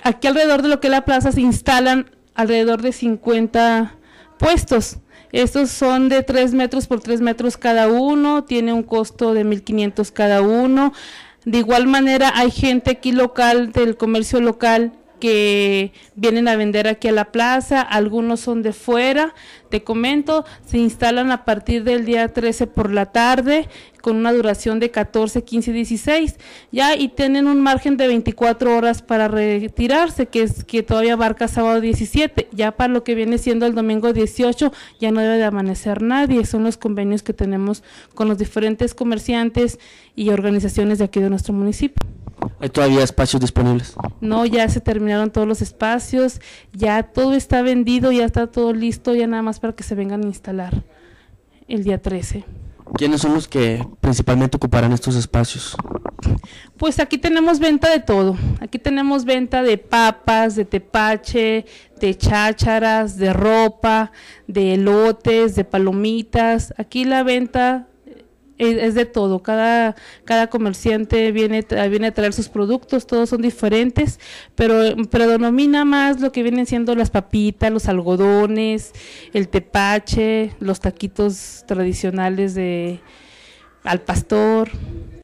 aquí alrededor de lo que es la plaza se instalan alrededor de 50 puestos. Estos son de 3 metros por 3 metros cada uno, tiene un costo de 1,500 cada uno. De igual manera hay gente aquí local, del comercio local, que vienen a vender aquí a la plaza, algunos son de fuera. Te comento, se instalan a partir del día 13 por la tarde, con una duración de 14, 15, 16, ya, y tienen un margen de 24 horas para retirarse, que todavía abarca sábado 17, ya para lo que viene siendo el domingo 18, ya no debe de amanecer nadie, son los convenios que tenemos con los diferentes comerciantes y organizaciones de aquí de nuestro municipio. ¿Hay todavía espacios disponibles? No, ya se terminaron todos los espacios, ya todo está vendido, ya está todo listo, ya nada más para que se vengan a instalar el día 13. ¿Quiénes son los que principalmente ocuparán estos espacios? Pues aquí tenemos venta de todo, aquí tenemos venta de papas, de tepache, de chácharas, de ropa, de elotes, de palomitas, aquí la venta es de todo, cada comerciante viene a traer sus productos, todos son diferentes, pero predomina más lo que vienen siendo las papitas, los algodones, el tepache, los taquitos tradicionales de al pastor.